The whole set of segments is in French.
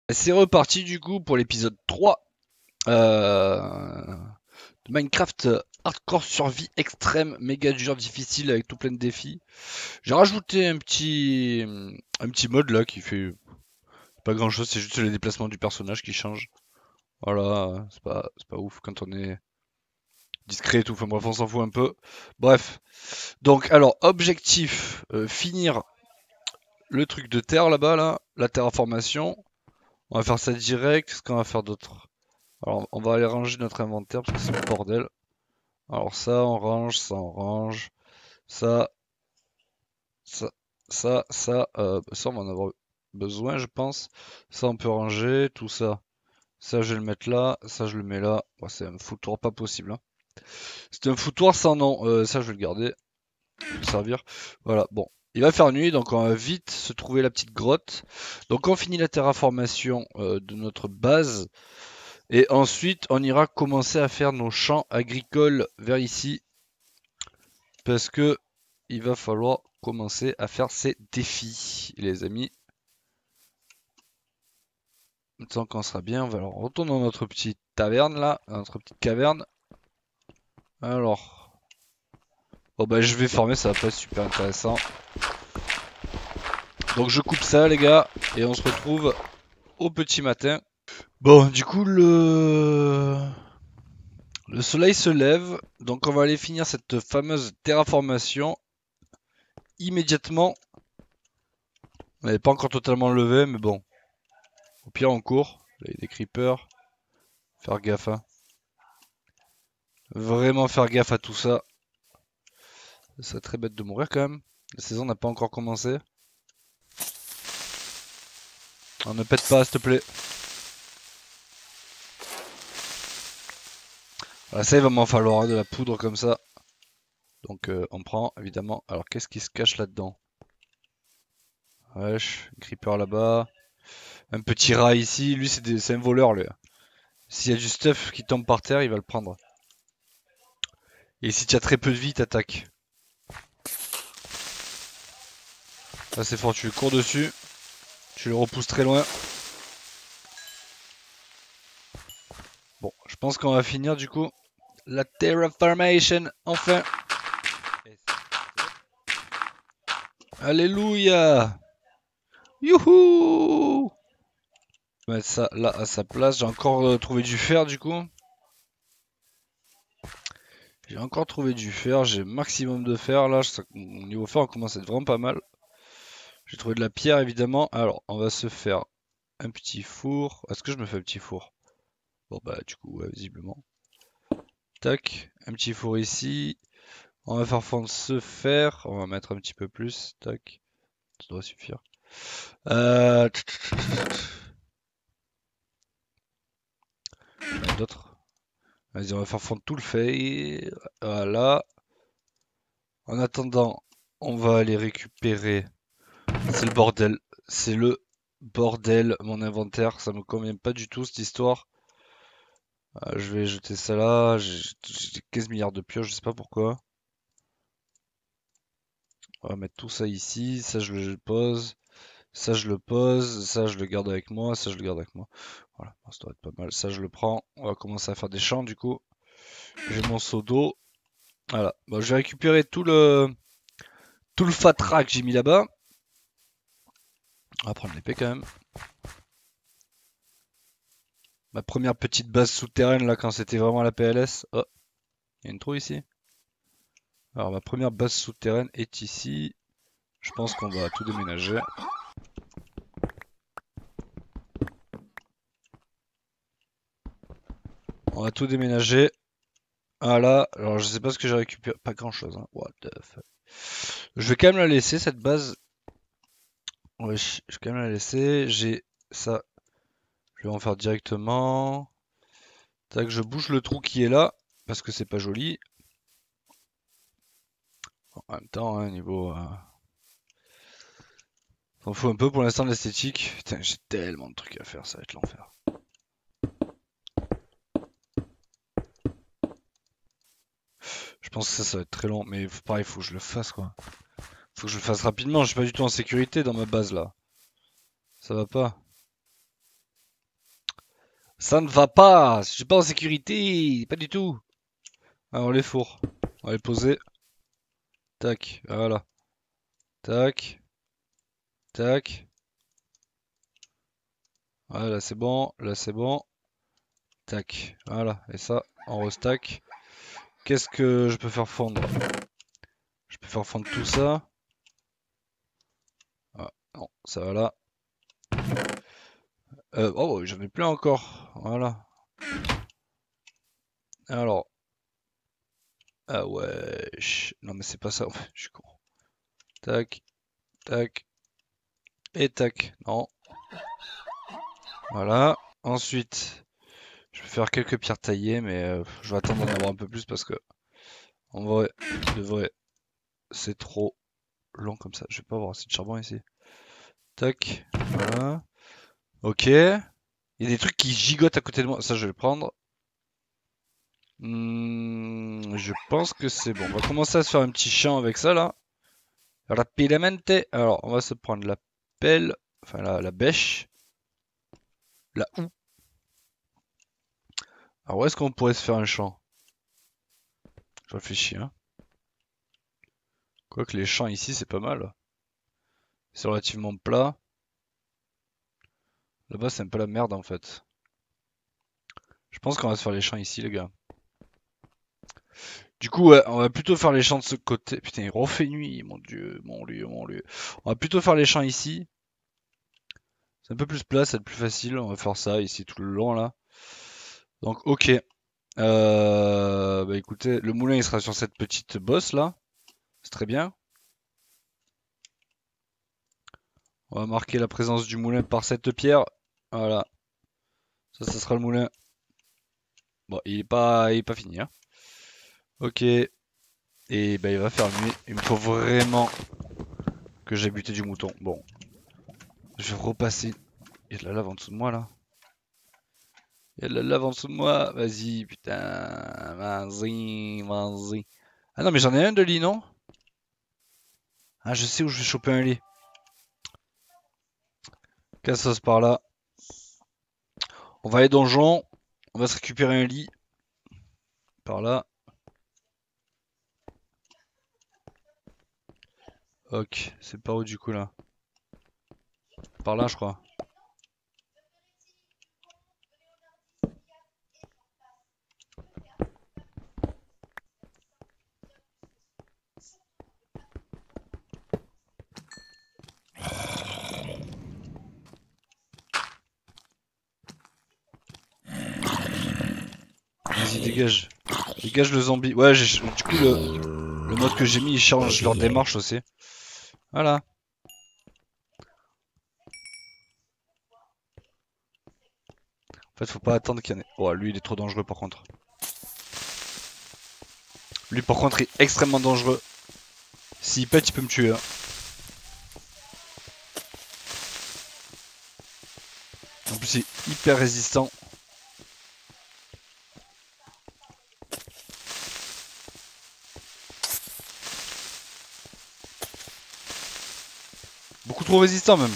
C'est reparti du coup pour l'épisode 3 de Minecraft Hardcore Survie Extrême, méga dur, difficile avec tout plein de défis. J'ai rajouté un petit mode là qui fait pas grand chose, c'est juste les déplacements du personnage qui changent. Voilà, c'est pas ouf quand on est discret et tout, enfin bref, on s'en fout un peu. Bref, donc alors, objectif, finir le truc de terre là-bas, là, la terraformation. On va faire ça direct, qu'est-ce qu'on va faire d'autre? Alors, on va aller ranger notre inventaire parce que c'est le bordel. Alors ça, on range, ça, on range. Ça, ça, ça, on va en avoir besoin, je pense. Ça, on peut ranger, tout ça. Ça, je vais le mettre là, ça, je le mets là. Bon, c'est un foutoir pas possible, hein. C'est un foutoir sans nom. Ça, je vais le garder, le servir. Voilà, bon. Il va faire nuit, donc on va vite se trouver la petite grotte. Donc on finit la terraformation de notre base. Et ensuite, on ira commencer à faire nos champs agricoles vers ici. Parce que il va falloir commencer à faire ces défis, les amis. Tant qu'on sera bien, on va alors retourner dans notre petite taverne là, notre petite caverne. Alors, bon bah je vais farmer, ça va pas être super intéressant. Donc je coupe ça les gars, et on se retrouve au petit matin. Bon, du coup le soleil se lève, donc on va aller finir cette fameuse terraformation immédiatement. On n'est pas encore totalement levé, mais bon, au pire on court. Là, il y a des creepers, faire gaffe, hein. Vraiment faire gaffe à tout ça. Ce serait très bête de mourir quand même. La saison n'a pas encore commencé. On ne pète pas, s'il te plaît. Voilà, ça, il va m'en falloir de la poudre comme ça. Donc on prend, évidemment. Alors, qu'est-ce qui se cache là-dedans? Wesh, creeper là-bas. Un petit rat ici. Lui, c'est un voleur, lui. S'il y a du stuff qui tombe par terre, il va le prendre. Et si tu as très peu de vie, t'attaques. Là, c'est fort. Tu le cours dessus. Tu le repousses très loin. Bon, je pense qu'on va finir du coup la terraformation, enfin. Alléluia. Youhou. Je vais mettre ça là à sa place. J'ai encore trouvé du fer du coup. J'ai encore trouvé du fer. J'ai maximum de fer là. Mon niveau fer on commence à être vraiment pas mal. J'ai trouvé de la pierre évidemment. Alors on va se faire un petit four. Est-ce que je me fais un petit four? Bon bah du coup ouais, visiblement. Tac. Un petit four ici. On va faire fondre ce fer. On va mettre un petit peu plus. Tac. Ça doit suffire. Euh... D'autres. Vas-y, on va faire fondre tout le fait. Voilà. En attendant, on va aller récupérer. C'est le bordel. C'est le bordel, mon inventaire. Ça me convient pas du tout cette histoire. Je vais jeter ça là. J'ai 15 milliards de pioches, je sais pas pourquoi. On va mettre tout ça ici. Ça, je le pose. Ça, je le pose. Ça, je le garde avec moi. Ça, je le garde avec moi. Voilà, ça doit être pas mal. Ça, je le prends. On va commencer à faire des champs du coup. J'ai mon seau d'eau. Voilà. Bon, je vais récupérer tout le fatras que j'ai mis là-bas. On va prendre l'épée quand même. Ma première petite base souterraine là quand c'était vraiment la PLS. Oh, il y a une trou ici. Alors ma première base souterraine est ici. Je pense qu'on va tout déménager. On va tout déménager. Voilà. Alors je sais pas ce que j'ai récupéré. Pas grand chose, hein. What the fuck. Je vais quand même la laisser cette base. Ouais, je vais quand même la laisser. J'ai ça. Je vais en faire directement. Tac, je bouge le trou qui est là. Parce que c'est pas joli. En même temps, hein, niveau. S'en fout un peu pour l'instant de l'esthétique. Putain, j'ai tellement de trucs à faire, ça va être l'enfer. Je pense que ça va être très long, mais pareil, faut que je le fasse quoi. Faut que je le fasse rapidement, je suis pas du tout en sécurité dans ma base là. Ça va pas. Ça ne va pas. Je suis pas en sécurité. Pas du tout. Alors les fours. On va les poser. Tac. Voilà. Tac. Tac. Voilà, c'est bon. Là, c'est bon. Tac. Voilà. Et ça, on restack. Qu'est-ce que je peux faire fondre? Je peux faire fondre tout ça. Ah, non, ça va là. Oh, j'en ai plein encore. Voilà. Alors. Ah ouais. Non, mais c'est pas ça. Je suis con. Tac. Tac. Et tac. Non. Voilà. Ensuite, je vais faire quelques pierres taillées, mais je vais attendre d'en avoir un peu plus parce que, en vrai, de vrai, c'est trop long comme ça. Je vais pas avoir assez de charbon ici. Tac. Voilà. Ok. Il y a des trucs qui gigotent à côté de moi. Ça, je vais le prendre. Je pense que c'est bon. On va commencer à se faire un petit champ avec ça là. Rapidamente. Alors, on va se prendre la pelle, enfin la bêche, la houe. Alors, où est-ce qu'on pourrait se faire un champ? Je réfléchis, hein. Quoique les champs ici, c'est pas mal. C'est relativement plat. Là-bas, c'est un peu la merde en fait. Je pense qu'on va se faire les champs ici, les gars. Du coup, ouais, on va plutôt faire les champs de ce côté. Putain, il refait nuit, mon dieu, mon lieu, mon lieu. On va plutôt faire les champs ici. C'est un peu plus plat, c'est plus facile. On va faire ça ici tout le long là. Donc, ok. Bah écoutez, le moulin il sera sur cette petite bosse là. C'est très bien. On va marquer la présence du moulin par cette pierre. Voilà. Ça sera le moulin. Bon, il est pas fini, hein. Ok. Et bah il va faire nuit. Il me faut vraiment que j'ai buté du mouton. Bon. Je vais repasser. Il y a de la lave en dessous de moi là. Il y a de la lave en dessous de moi. Vas-y, putain. Vas-y, vas-y. Ah non, mais j'en ai un de lit, non? Ah, je sais où je vais choper un lit. Cassos par là. On va aller donjon. On va se récupérer un lit. Par là. Ok, c'est par où du coup là? Par là, je crois. Vas-y, dégage. Dégage le zombie. Ouais, du coup, le mode que j'ai mis, il change leur démarche aussi. Voilà. En fait, faut pas attendre qu'il y en ait. Oh, lui, il est trop dangereux par contre. Lui, par contre, il est extrêmement dangereux. S'il pète, il peut me tuer, hein. En plus, il est hyper résistant. Beaucoup trop résistant, même.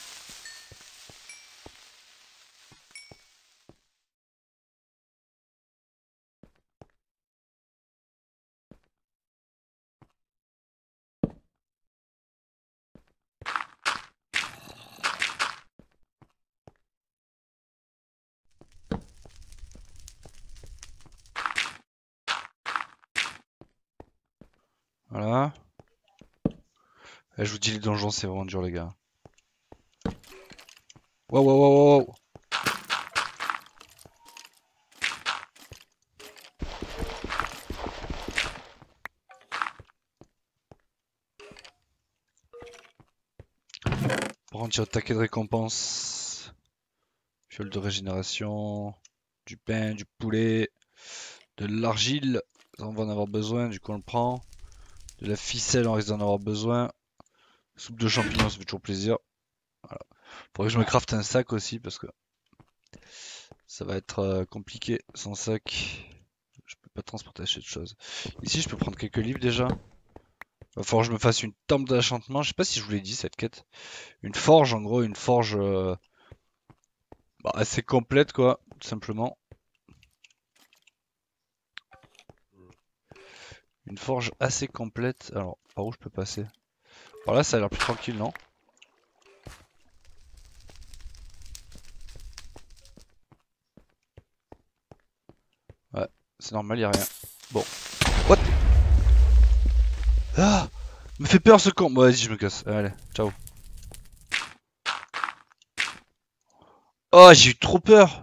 Voilà. Et je vous dis, les donjons, c'est vraiment dur, les gars. Waouh, waouh, waouh, waouh. Par contre, il y a taquet de récompense. Fiole de régénération. Du pain, du poulet. De l'argile. On va en avoir besoin, du coup, on le prend. De la ficelle, on risque d'en avoir besoin. Soupe de champignons, ça fait toujours plaisir. Voilà. Faudrait que je me crafte un sac aussi parce que ça va être compliqué sans sac. Je peux pas transporter assez de choses. Ici, je peux prendre quelques livres déjà. Va falloir que je me fasse une tente d'enchantement. Je sais pas si je vous l'ai dit cette quête. Une forge, en gros, une forge assez complète quoi. tout simplement. Une forge assez complète. Alors, par où je peux passer? Par là, ça a l'air plus tranquille, non? Ouais, c'est normal, y a rien. Bon. What? Ah! Me fait peur ce con! Bon, vas-y, je me casse. Allez, ciao. Oh, j'ai eu trop peur!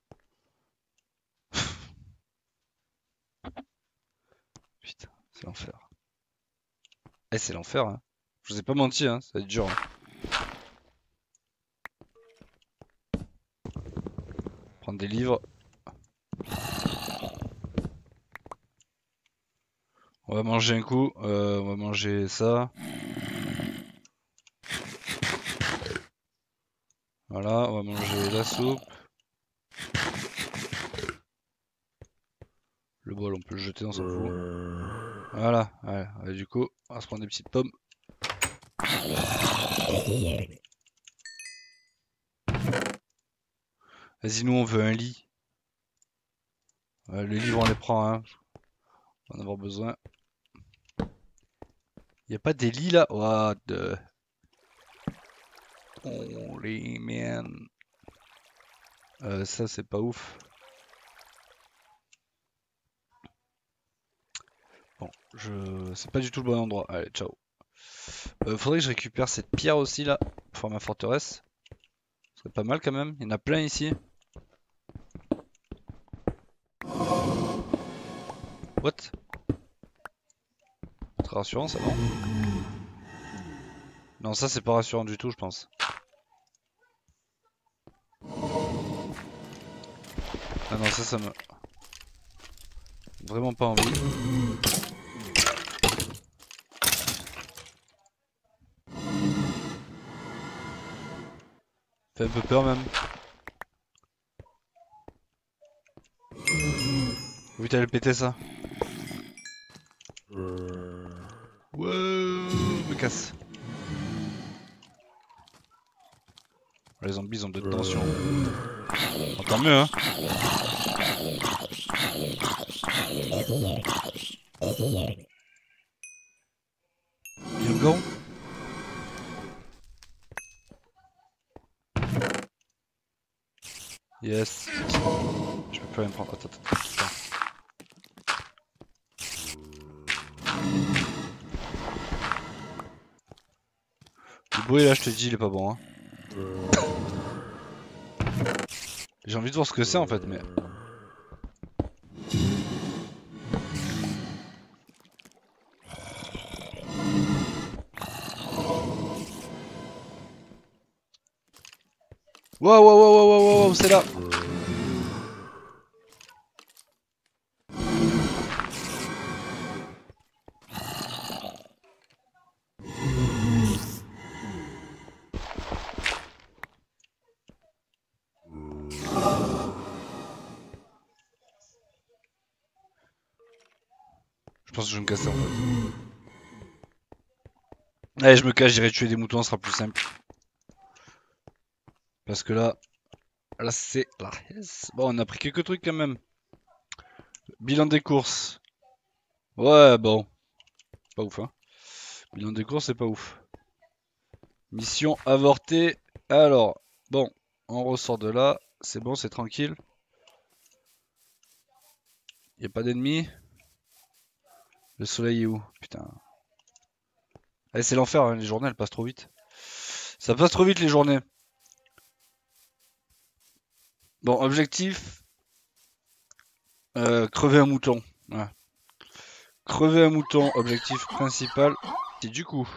Putain, c'est l'enfer. Eh, c'est l'enfer, hein. Je vous ai pas menti, hein, ça va être dur. Hein. Prendre des livres. On va manger un coup. On va manger ça. Voilà, on va manger la soupe. Le bol, on peut le jeter, on s'en fout. Voilà, ouais, ouais, du coup, on va se prendre des petites pommes. Vas-y, nous on veut un lit. Les livres on les prend, hein. On va en avoir besoin. Y a pas des lits là? What the... Holy man. Ça c'est pas ouf. Bon, c'est pas du tout le bon endroit. Allez, ciao. Faudrait que je récupère cette pierre aussi là, pour faire ma forteresse. Ce serait pas mal quand même. Il y en a plein ici. What? Très rassurant ça, non? Non, ça c'est pas rassurant du tout, je pense. Ah non, ça me... Vraiment pas envie. Fait un peu peur même. Oui, t'allais péter ça. Wow, me casse. Les zombies ont de tension. Tant mieux, hein. You go. Yes. Je peux plus rien prendre. Attends. Le bruit là, je te dis, il est pas bon. Hein. J'ai envie de voir ce que c'est en fait, mais. Wow, c'est là. Je pense que je vais me casser en fait. Allez, je me cache, j'irai tuer des moutons, ce sera plus simple. Parce que là c'est la yes. Bon, on a pris quelques trucs quand même. Bilan des courses. Ouais, bon. Pas ouf, hein. Bilan des courses, c'est pas ouf. Mission avortée. Alors, bon, on ressort de là. C'est bon, c'est tranquille. Y a pas d'ennemis. Le soleil est où? Putain. Allez, c'est l'enfer, hein. Les journées elles passent trop vite. Ça passe trop vite les journées. Bon, objectif. Crever un mouton. Ouais. Crever un mouton, objectif principal. Et du coup,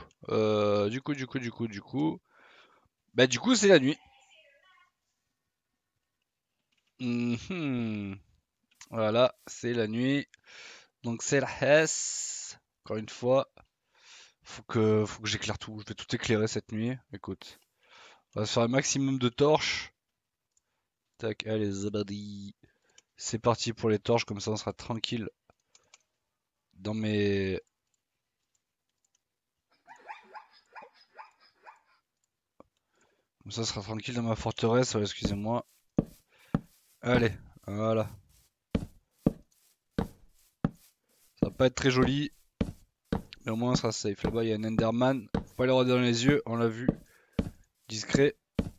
bah du coup c'est la nuit. Voilà, c'est la nuit. Donc c'est la Hesse. Encore une fois, faut que j'éclaire tout. Je vais tout éclairer cette nuit. Écoute, on va se faire un maximum de torches. Tac, allez, zabadi. C'est parti pour les torches, comme ça on sera tranquille dans mes... Comme ça on sera tranquille dans ma forteresse, excusez-moi. Allez, voilà. Ça va pas être très joli. Mais au moins, ça sera safe. Là-bas, il y a un Enderman. Faut pas les regarder dans les yeux, on l'a vu. Discret.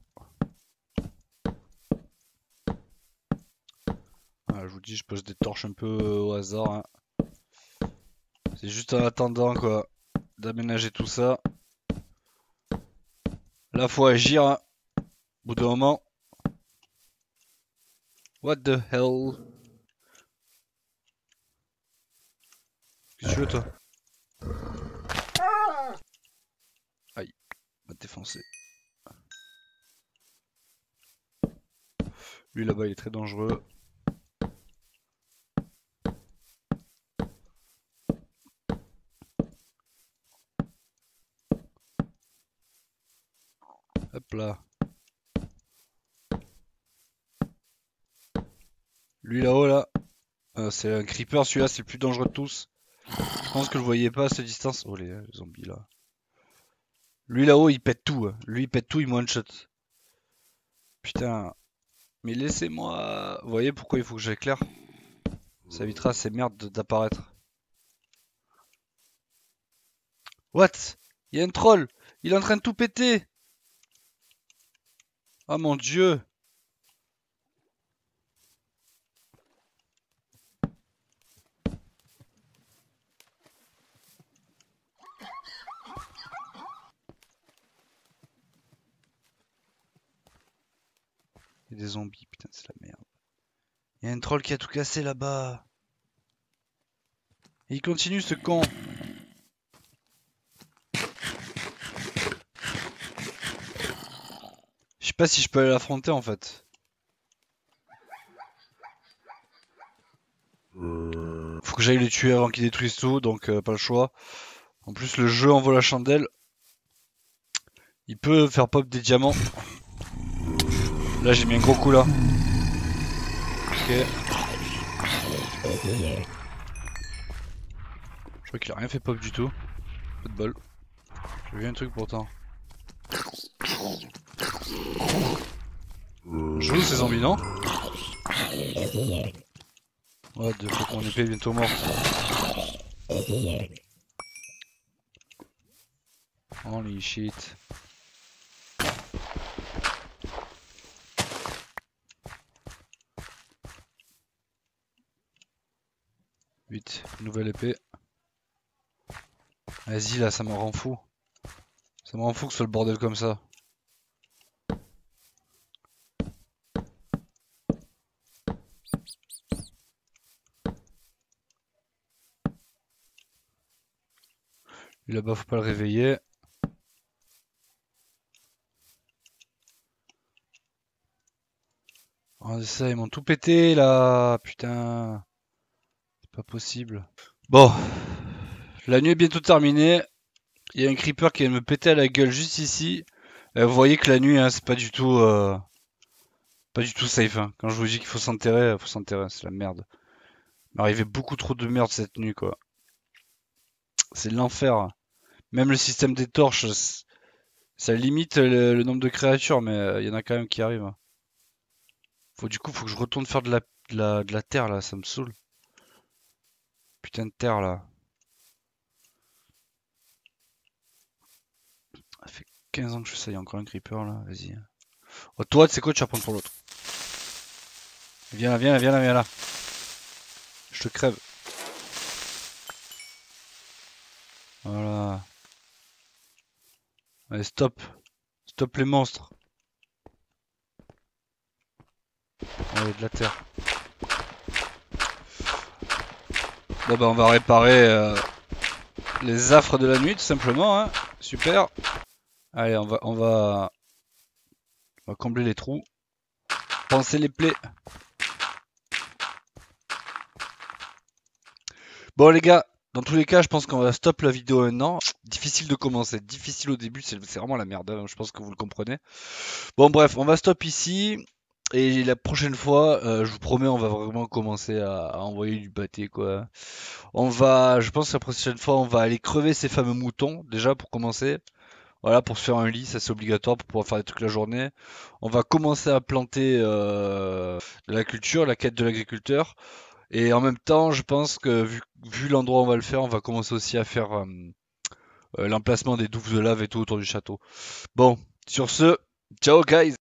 Voilà, je vous dis, je pose des torches un peu au hasard. Hein. C'est juste en attendant, quoi, d'aménager tout ça. Là, faut agir. Hein. Au bout d'un moment. What the hell? Qu'est-ce que tu veux, toi? Aïe, m'a défoncé. Lui là-bas, il est très dangereux. Hop là. Lui là-haut, là. C'est un creeper, celui-là, c'est le plus dangereux de tous. Je pense que je le voyais pas à cette distance. Oh, les zombies là. Lui là-haut, il pète tout. Hein. Lui, il pète tout, il me one-shot. Putain. Mais laissez-moi. Vous voyez pourquoi il faut que j'éclaire? Ça évitera ces merdes d'apparaître. What? Il y a un troll. Il est en train de tout péter. Oh mon dieu. Il y a des zombies, putain, c'est la merde. Il y a un troll qui a tout cassé là-bas. Et il continue ce con. Je sais pas si je peux aller l'affronter en fait. Faut que j'aille le tuer avant qu'il détruise tout, donc pas le choix. En plus le jeu envoie la chandelle. Il peut faire pop des diamants. Là j'ai mis un gros coup là. Ok. Je crois qu'il a rien fait pop du tout. Pas de bol. J'ai vu un truc pourtant. Joue ces zombies non? Ouais, de fait mon épée est bientôt morte. Holy shit. Vite, nouvelle épée. Vas-y là, ça me rend fou. Ça me rend fou que ce soit le bordel comme ça. Lui là-bas, faut pas le réveiller. Oh, ça, ils m'ont tout pété là. Putain. C'est pas possible. Bon. La nuit est bientôt terminée. Il y a un creeper qui vient de me péter à la gueule juste ici. Vous voyez que la nuit, hein, c'est pas du tout safe. Hein. Quand je vous dis qu'il faut s'enterrer, c'est la merde. Il m'est arrivé beaucoup trop de merde cette nuit, quoi. C'est l'enfer. Même le système des torches, ça limite le nombre de créatures, mais il y en a quand même qui arrivent. Hein. Du coup, faut que je retourne faire de la terre là, ça me saoule. Putain de terre là. Ça fait 15 ans que je fais ça, il y a encore un creeper là, vas-y. Oh, toi, tu sais quoi, tu vas prendre pour l'autre. Viens là, viens là, viens là, viens là. Je te crève. Voilà. Allez, stop. Stop les monstres. Allez, de la terre. Bon bah on va réparer les affres de la nuit tout simplement. Hein. Super. Allez, on va combler les trous. Panser les plaies. Bon les gars, dans tous les cas, je pense qu'on va stop la vidéo maintenant. Difficile de commencer, difficile au début, c'est vraiment la merde, hein, je pense que vous le comprenez. Bon bref, on va stop ici. Et la prochaine fois, je vous promets, on va vraiment commencer à envoyer du pâté, quoi. Je pense que la prochaine fois, on va aller crever ces fameux moutons, déjà pour commencer. Voilà, pour se faire un lit, ça c'est obligatoire pour pouvoir faire des trucs la journée. On va commencer à planter de la culture, la quête de l'agriculteur. Et en même temps, je pense que vu l'endroit où on va le faire, on va commencer aussi à faire l'emplacement des douves de lave et tout autour du château. Bon, sur ce, ciao guys!